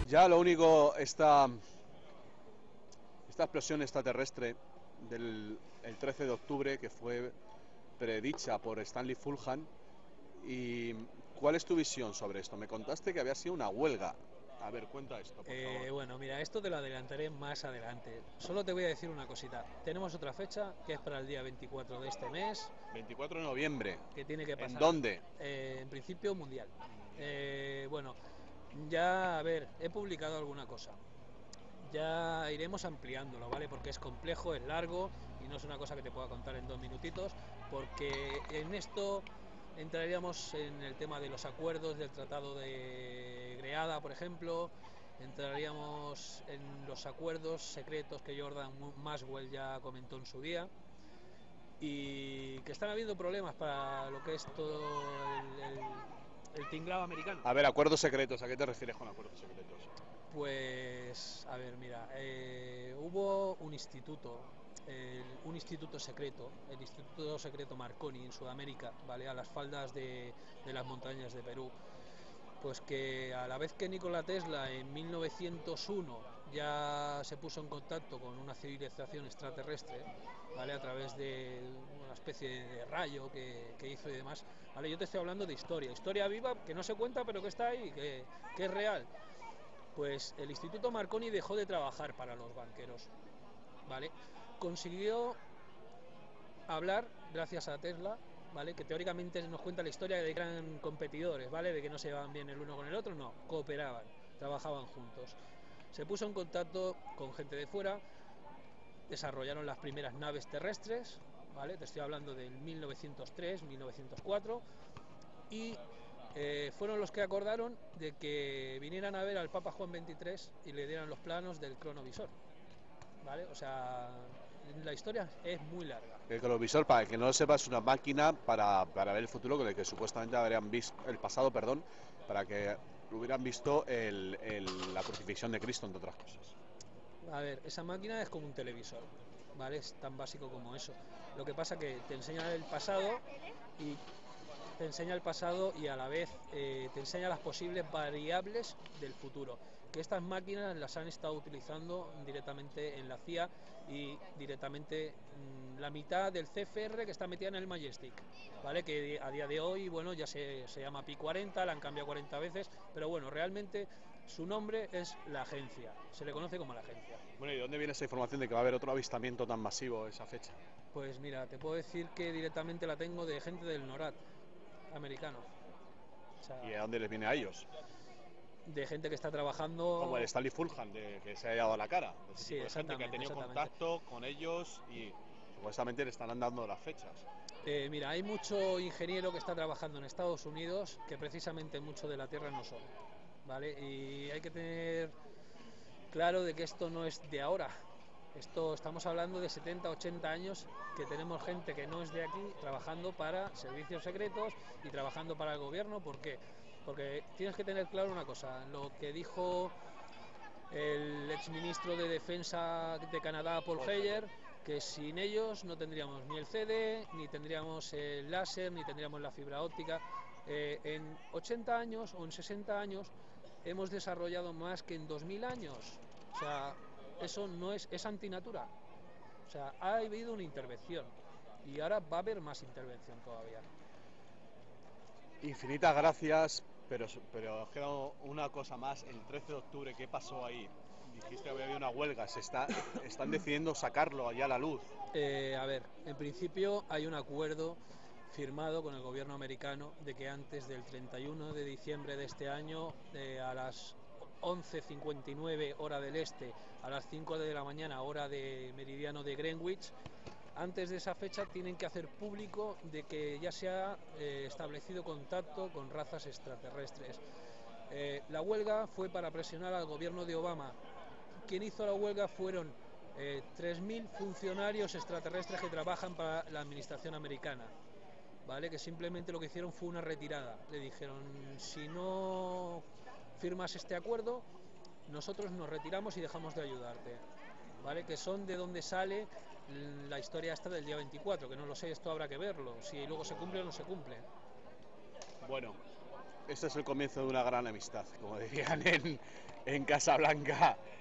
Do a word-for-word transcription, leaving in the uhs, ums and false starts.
Ya lo único, esta, esta explosión extraterrestre del el trece de octubre, que fue predicha por Stanley Fulham. ¿Y cuál es tu visión sobre esto? Me contaste que había sido una huelga. A ver, cuenta esto, por favor. Eh, bueno, mira, esto te lo adelantaré más adelante. Solo te voy a decir una cosita. Tenemos otra fecha que es para el día veinticuatro de este mes, veinticuatro de noviembre. que tiene que ¿En pasar algo. dónde? Eh, en principio mundial. Eh, bueno, ya, a ver, he publicado alguna cosa. Ya iremos ampliándolo, ¿vale? Porque es complejo, es largo y no es una cosa que te pueda contar en dos minutitos, porque en esto entraríamos en el tema de los acuerdos del Tratado de Greada, por ejemplo, entraríamos en los acuerdos secretos que Jordan Maxwell ya comentó en su día y que están habiendo problemas para lo que es todo el, el, el tinglado americano. A ver, acuerdos secretos. ¿A qué te refieres con acuerdos secretos? Pues, a ver, mira, eh, hubo un instituto, el, un instituto secreto, el Instituto Secreto Marconi en Sudamérica, ¿vale? A las faldas de, de las montañas de Perú. Pues que a la vez que Nikola Tesla en mil novecientos uno ya se puso en contacto con una civilización extraterrestre, ¿vale? A través de una especie de rayo que, que hizo y demás, ¿vale? Yo te estoy hablando de historia, historia viva que no se cuenta pero que está ahí, que, que es real. Pues el Instituto Marconi dejó de trabajar para los banqueros, ¿vale? Consiguió hablar, gracias a Tesla, ¿vale? Que teóricamente nos cuenta la historia de que eran competidores, ¿vale? De que no se llevaban bien el uno con el otro, no, cooperaban, trabajaban juntos. Se puso en contacto con gente de fuera, desarrollaron las primeras naves terrestres, ¿vale? Te estoy hablando del mil novecientos tres, mil novecientos cuatro, y eh, fueron los que acordaron de que vinieran a ver al Papa Juan veintitrés y le dieran los planos del cronovisor, ¿vale? O sea, la historia es muy larga. El cronovisor, para el que no lo sepa, es una máquina para, para ver el futuro, con el que supuestamente habrían visto el pasado, perdón, para que hubieran visto el, el, la crucifixión de Cristo, entre otras cosas. A ver, esa máquina es como un televisor, ¿vale? Es tan básico como eso. Lo que pasa que te enseña el pasado y te enseña el pasado y a la vez eh, te enseña las posibles variables del futuro. Que estas máquinas las han estado utilizando directamente en la C I A y directamente mmm, la mitad del C F R que está metida en el Majestic, ¿vale? Que a día de hoy, bueno, ya se, se llama Pi cuarenta, la han cambiado cuarenta veces, pero bueno, realmente su nombre es la agencia, se le conoce como la agencia. Bueno, ¿y de dónde viene esa información de que va a haber otro avistamiento tan masivo esa fecha? Pues mira, te puedo decir que directamente la tengo de gente del NORAD americano. O ¿Y sea, de dónde les viene a ellos? de gente que está Como el trabajando. Stanley Fulham, de, que se ha dado la cara. De ese Sí, tipo de gente que ha exactamente, tenido exactamente. contacto con ellos y supuestamente le están dando las fechas. Eh, mira, hay mucho ingeniero que está trabajando en Estados Unidos que precisamente mucho de la Tierra no son, ¿vale? Y hay que tener claro de que esto no es de ahora. Esto estamos hablando de setenta, ochenta años que tenemos gente que no es de aquí trabajando para servicios secretos y trabajando para el gobierno. ¿Por qué? Porque tienes que tener claro una cosa, lo que dijo el exministro de Defensa de Canadá, Paul Heyer, que sin ellos no tendríamos ni el C D, ni tendríamos el láser, ni tendríamos la fibra óptica. Eh, en ochenta años o en sesenta años hemos desarrollado más que en dos mil años. O sea, eso no es, es antinatura. O sea, ha habido una intervención y ahora va a haber más intervención todavía. Infinitas gracias, pero, pero os queda una cosa más. El trece de octubre, ¿qué pasó ahí? Dijiste que había habido una huelga. Se está, están decidiendo sacarlo allá a la luz. Eh, a ver, en principio hay un acuerdo firmado con el gobierno americano de que antes del treinta y uno de diciembre de este año, eh, a las once cincuenta y nueve hora del este, a las cinco de la mañana hora de meridiano de Greenwich, antes de esa fecha tienen que hacer público de que ya se ha eh, establecido contacto con razas extraterrestres. Eh, la huelga fue para presionar al gobierno de Obama. Quien hizo la huelga fueron eh, tres mil funcionarios extraterrestres que trabajan para la administración americana, ¿vale? Que simplemente lo que hicieron fue una retirada. Le dijeron, si no firmas este acuerdo, nosotros nos retiramos y dejamos de ayudarte, ¿vale? Que son de donde sale la historia esta del día veinticuatro, que no lo sé, esto habrá que verlo, si luego se cumple o no se cumple. Bueno, este es el comienzo de una gran amistad, como dirían en, en Casablanca